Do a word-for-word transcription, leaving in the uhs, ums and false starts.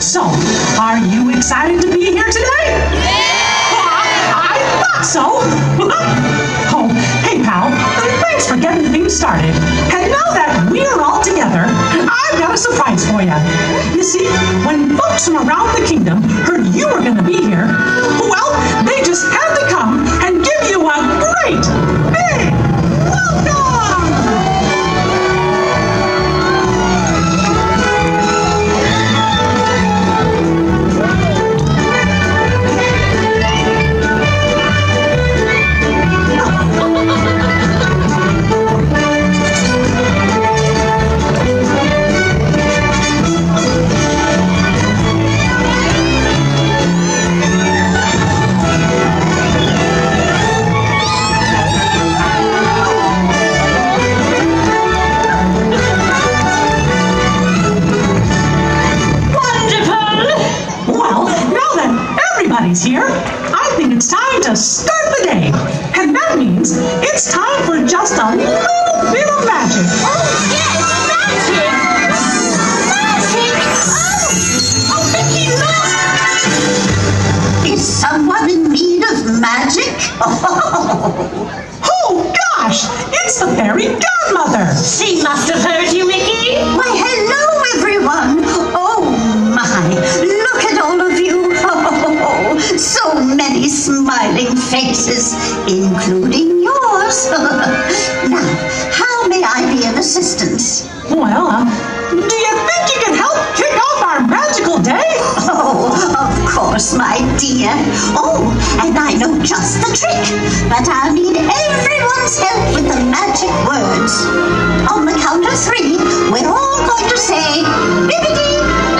So, are you excited to be here today? Yeah! Well, I, I thought so. Oh, hey pal, thanks for getting things started. And now that we're all together, I've got a surprise for you. You see, when folks from around the kingdom heard you were going to be here, well, they just had to come and give you a great big welcome! Here, I think it's time to start the day. And that means it's time for just a little bit of magic. Oh, yes, magic! Magic! Oh, oh, Mickey, look! Is someone in need of magic? Oh, gosh, it's the fairy godmother. She must have heard you, Mickey. Why, hello, everyone. Oh, my, look at all of you. Oh, so many smiling faces, including yours. Now, how may I be of assistance? Well, uh, do you think you can help kick off our magical day? Oh, of course, my dear. Oh, and I know just the trick, but I'll need everyone's help with the magic words. On the count of three, we're all going to say, bibbidi,